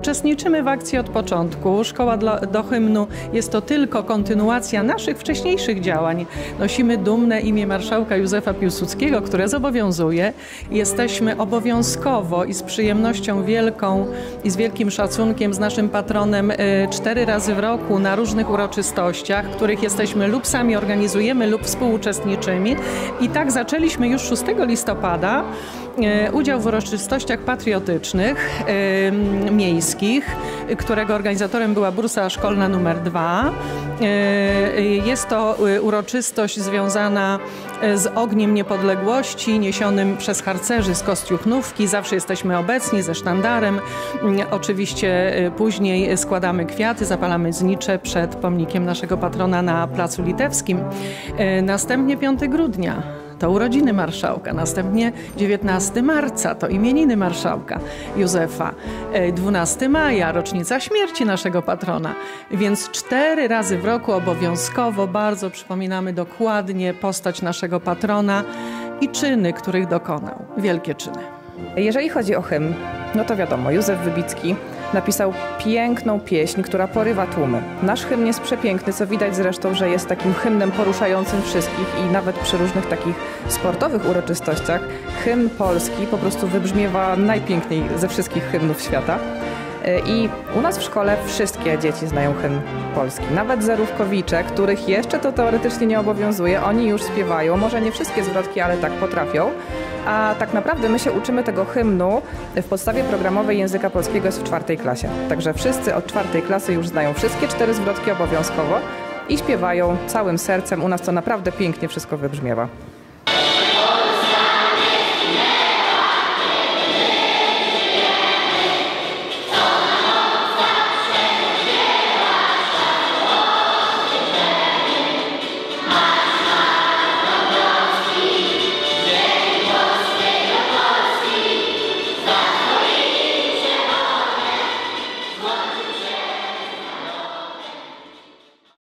Uczestniczymy w akcji od początku. Szkoła do hymnu jest to tylko kontynuacja naszych wcześniejszych działań. Nosimy dumne imię marszałka Józefa Piłsudskiego, które zobowiązuje. Jesteśmy obowiązkowo i z przyjemnością wielką i z wielkim szacunkiem z naszym patronem 4 razy w roku na różnych uroczystościach, których jesteśmy lub sami organizujemy, lub współuczestniczymy. I tak zaczęliśmy już 6 listopada udział w uroczystościach patriotycznych miejskich, którego organizatorem była bursa szkolna numer 2. Jest to uroczystość związana z Ogniem Niepodległości niesionym przez harcerzy z Kostiuchnówki. Zawsze jesteśmy obecni ze sztandarem. Oczywiście później składamy kwiaty, zapalamy znicze przed pomnikiem naszego patrona na Placu Litewskim. Następnie 5 grudnia. To urodziny marszałka, następnie 19 marca to imieniny marszałka Józefa, 12 maja rocznica śmierci naszego patrona, więc 4 razy w roku obowiązkowo bardzo przypominamy dokładnie postać naszego patrona i czyny, których dokonał, wielkie czyny. Jeżeli chodzi o hymn, no to wiadomo, Józef Wybicki napisał piękną pieśń, która porywa tłumy. Nasz hymn jest przepiękny, co widać zresztą, że jest takim hymnem poruszającym wszystkich i nawet przy różnych takich sportowych uroczystościach hymn polski po prostu wybrzmiewa najpiękniej ze wszystkich hymnów świata. I u nas w szkole wszystkie dzieci znają hymn polski. Nawet zerówkowicze, których jeszcze to teoretycznie nie obowiązuje, oni już śpiewają. Może nie wszystkie zwrotki, ale tak potrafią. A tak naprawdę my się uczymy tego hymnu w podstawie programowej języka polskiego jest w 4. klasie. Także wszyscy od 4. klasy już znają wszystkie 4 zwrotki obowiązkowo i śpiewają całym sercem. U nas to naprawdę pięknie wszystko wybrzmiewa.